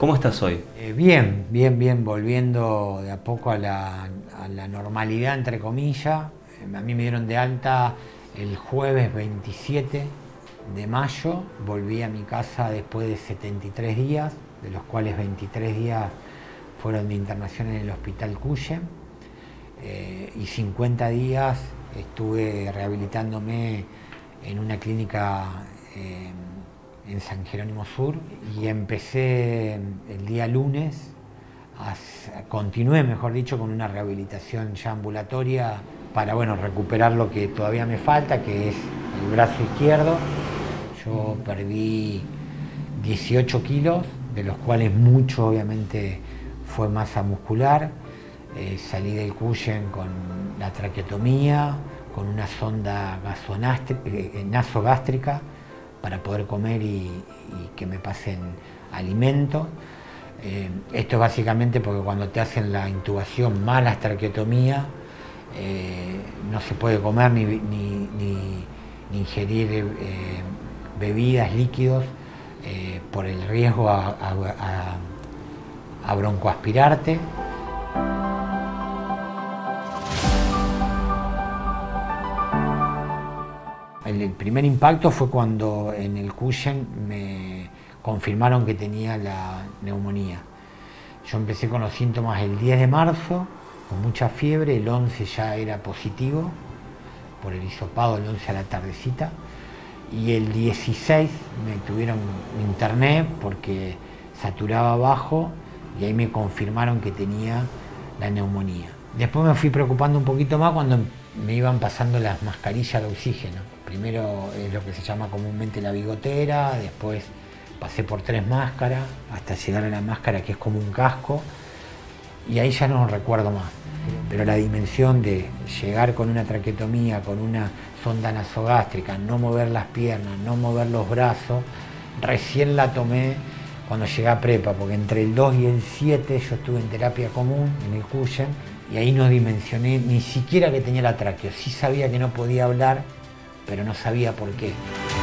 ¿Cómo estás hoy? Bien, volviendo de a poco a la normalidad, entre comillas. A mí me dieron de alta el jueves 27 de mayo, volví a mi casa después de 73 días, de los cuales 23 días fueron de internación en el Hospital Cuyen, y 50 días estuve rehabilitándome en una clínica en San Jerónimo Sur, y empecé el día lunes, continué mejor dicho con una rehabilitación ya ambulatoria para recuperar lo que todavía me falta, que es el brazo izquierdo. Yo perdí 18 kilos, de los cuales mucho obviamente fue masa muscular. Salí del Cuyen con la traqueotomía, con una sonda nasogástrica para poder comer y que me pasen alimento. Esto es básicamente porque cuando te hacen la intubación más la traqueotomía, no se puede comer ni ingerir bebidas, líquidos, por el riesgo a broncoaspirarte. El primer impacto fue cuando en el Cuyen me confirmaron que tenía la neumonía. Yo empecé con los síntomas el 10 de marzo, con mucha fiebre. El 11 ya era positivo por el hisopado, el 11 a la tardecita, y el 16 me interné porque saturaba bajo, y ahí me confirmaron que tenía la neumonía. Después me fui preocupando un poquito más cuando me iban pasando las mascarillas de oxígeno. Primero es lo que se llama comúnmente la bigotera, después pasé por 3 máscaras hasta llegar a la máscara que es como un casco, y ahí ya no recuerdo más. Pero la dimensión de llegar con una traqueotomía, con una sonda nasogástrica, no mover las piernas, no mover los brazos, recién la tomé cuando llegué a prepa, porque entre el 2 y el 7 yo estuve en terapia común en el Cuyen, y ahí no dimensioné ni siquiera que tenía la tráqueo. Sí sabía que no podía hablar, pero no sabía por qué.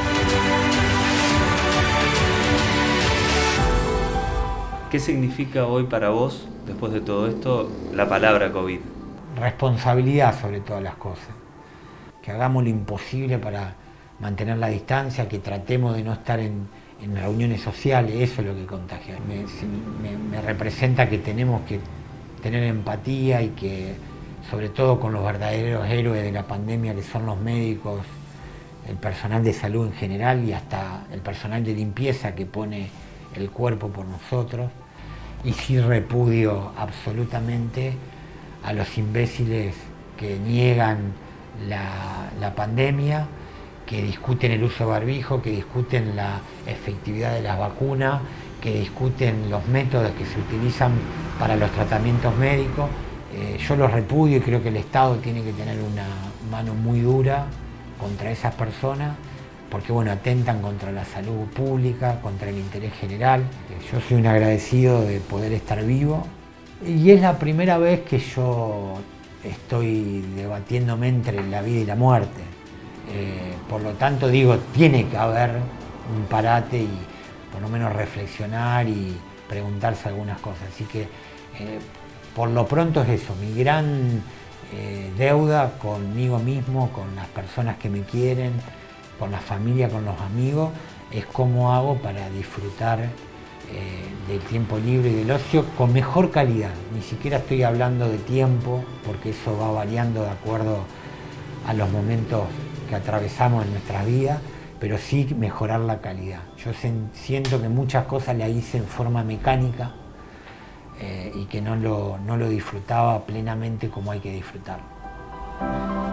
¿Qué significa hoy para vos, después de todo esto, la palabra COVID? Responsabilidad sobre todas las cosas. Que hagamos lo imposible para mantener la distancia, que tratemos de no estar en reuniones sociales. Eso es lo que contagia. Me representa que tenemos que tener empatía, y que sobre todo con los verdaderos héroes de la pandemia, que son los médicos, el personal de salud en general, y hasta el personal de limpieza que pone el cuerpo por nosotros. Y sí repudio absolutamente a los imbéciles que niegan la pandemia, que discuten el uso de barbijo, que discuten la efectividad de las vacunas, que discuten los métodos que se utilizan para los tratamientos médicos. Yo los repudio, y creo que el Estado tiene que tener una mano muy dura contra esas personas, porque atentan contra la salud pública, contra el interés general. Yo soy un agradecido de poder estar vivo, y es la primera vez que yo estoy debatiéndome entre la vida y la muerte. Por lo tanto digo, tiene que haber un parate y por lo menos reflexionar y preguntarse algunas cosas. Así que por lo pronto es eso, mi gran deuda conmigo mismo, con las personas que me quieren, con la familia, con los amigos, es cómo hago para disfrutar del tiempo libre y del ocio con mejor calidad. Ni siquiera estoy hablando de tiempo, porque eso va variando de acuerdo a los momentos que atravesamos en nuestras vidas, pero sí mejorar la calidad. Yo siento que muchas cosas las hice en forma mecánica, y que no lo disfrutaba plenamente como hay que disfrutarlo.